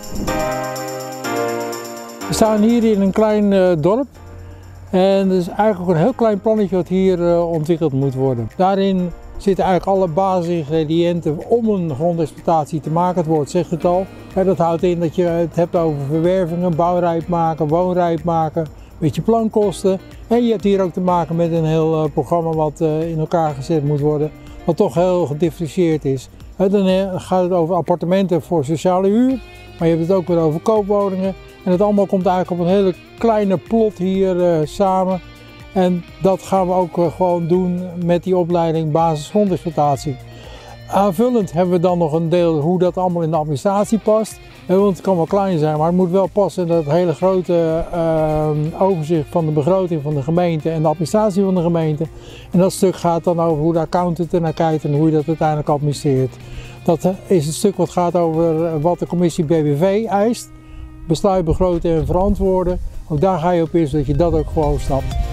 We staan hier in een klein dorp en er is eigenlijk ook een heel klein plannetje wat hier ontwikkeld moet worden. Daarin zitten eigenlijk alle basisingrediënten om een grondexploitatie te maken. Het woord zegt het al. Dat houdt in dat je het hebt over verwervingen, bouwrijp maken, woonrijp maken, een beetje plankosten. En je hebt hier ook te maken met een heel programma wat in elkaar gezet moet worden, wat toch heel gedifferentieerd is. Dan gaat het over appartementen voor sociale huur, maar je hebt het ook weer over koopwoningen. En het allemaal komt eigenlijk op een hele kleine plot hier samen. En dat gaan we ook gewoon doen met die opleiding basisgrondexploitatie. Aanvullend hebben we dan nog een deel hoe dat allemaal in de administratie past. Want het kan wel klein zijn, maar het moet wel passen in dat hele grote overzicht van de begroting van de gemeente en de administratie van de gemeente. En dat stuk gaat dan over hoe de accountant er naar kijkt en hoe je dat uiteindelijk administreert. Dat is het stuk wat gaat over wat de commissie BBV eist. Besluit begroten en verantwoorden. Ook daar ga je op in, zodat je dat ook gewoon snapt.